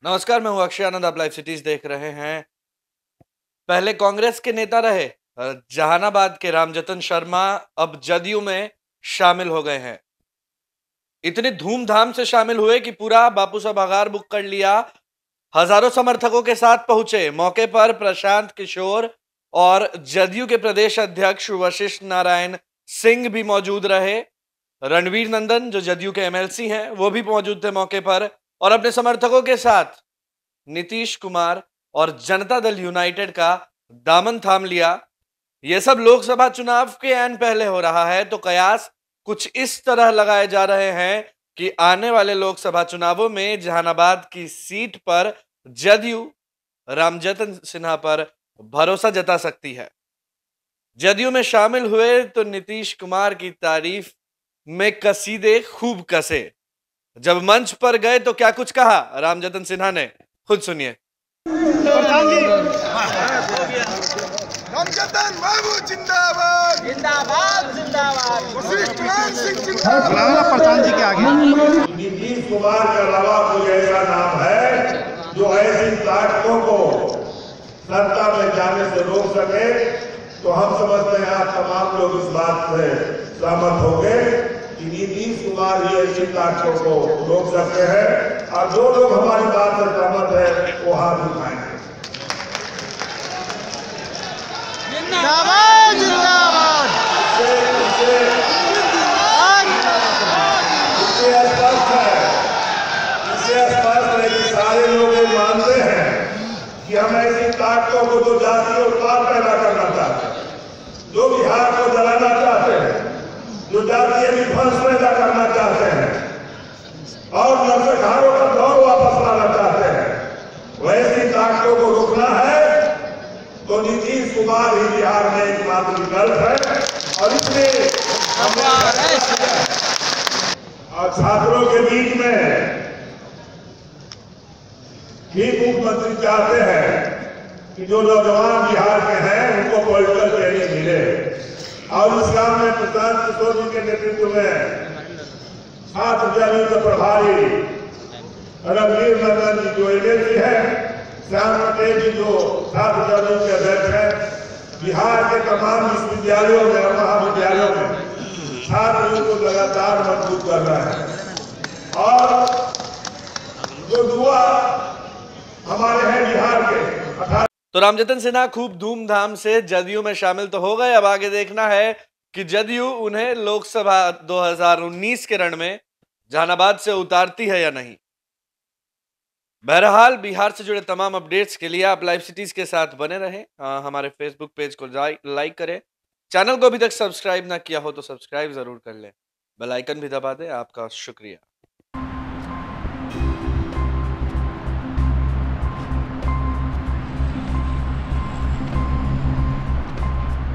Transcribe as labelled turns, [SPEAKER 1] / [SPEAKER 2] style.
[SPEAKER 1] नमस्कार, मैं हूं अक्षय आनंद। आप लाइव सिटीज देख रहे हैं। पहले कांग्रेस के नेता रहे जहानाबाद के रामजतन शर्मा अब जदयू में शामिल हो गए हैं। इतनी धूमधाम से शामिल हुए कि पूरा बापू साहब आगार बुक कर लिया। हजारों समर्थकों के साथ पहुंचे। मौके पर प्रशांत किशोर और जदयू के प्रदेश अध्यक्ष वशिष्ठ नारायण सिंह भी मौजूद रहे। रणवीर नंदन जो जदयू के एमएलसी हैं वो भी मौजूद थे मौके पर और अपने समर्थकों के साथ नीतीश कुमार और जनता दल यूनाइटेड का दामन थाम लिया। यह सब लोकसभा चुनाव के ऐन पहले हो रहा है तो कयास कुछ इस तरह लगाए जा रहे हैं कि आने वाले लोकसभा चुनावों में जहानाबाद की सीट पर जदयू रामजतन सिन्हा पर भरोसा जता सकती है। जदयू में शामिल हुए तो नीतीश कुमार की तारीफ में कसीदे खूब कसे। जब मंच पर गए तो क्या कुछ कहा रामजतन सिन्हा ने, खुद सुनिए।
[SPEAKER 2] रामजतन बाबू जिंदाबाद जिंदाबाद जिंदाबाद।
[SPEAKER 3] प्रधान जी के आगे
[SPEAKER 4] नीतीश कुमार के अलावा कोई ऐसा नाम है जो ऐसी ताकतों को सत्ता में जाने से रोक सके, तो हम समझते हैं आप तमाम लोग इस बात से सहमत होंगे कि नीतीश कुमार ही ऐसी ताकतों को रोक सकते हैं। और जो लोग हमारी बात से सहमत है वो हाथ उठाएंगे।
[SPEAKER 3] जिंदाबाद जिंदाबाद।
[SPEAKER 4] इससे स्पष्ट है कि सारे लोग ये मानते हैं कि हम ऐसी ताकतों को जो जातीय उत्पाद पैदा करना चाहते हैं, जो बिहार को जलाना चाहते हैं, जो जातीय विध्वंस पैदा करना चाहते हैं और नरसंहारों का दौर वापस लाना चाहते हैं, वैसी ताकतों को रोकना है तो नीतीश कुमार ही बिहार में एकमात्र विकल्प है। और इसलिए और छात्रों के बीच में भी मुख्यमंत्री चाहते हैं कि जो नौजवान बिहार के हैं उनको पॉलिटिकल ट्रेनिंग मिले। और इस काम में प्रशांत किशोर जी के नेतृत्व में छात्र जदयू के प्रभारी रणवीर नंदन जी जो एमएलसी है, श्याम पटेल जी जो छात्र जदयू के अध्यक्ष हैं, बिहार के तमाम विश्वविद्यालयों में और महाविद्यालयों में छात्र को लगातार मजबूत कर रहा है। और जो युवा हमारे हैं बिहार के
[SPEAKER 1] तो रामजतन सिन्हा खूब धूमधाम से जदयू में शामिल तो हो गए। अब आगे देखना है कि जदयू उन्हें लोकसभा 2019 के रण में जहानाबाद से उतारती है या नहीं। बहरहाल बिहार से जुड़े तमाम अपडेट्स के लिए आप लाइव सिटीज के साथ बने रहें। हमारे फेसबुक पेज को लाइक करें। चैनल को अभी तक सब्सक्राइब ना किया हो तो सब्सक्राइब जरूर कर लें। बेल आइकन भी दबा दें। आपका शुक्रिया।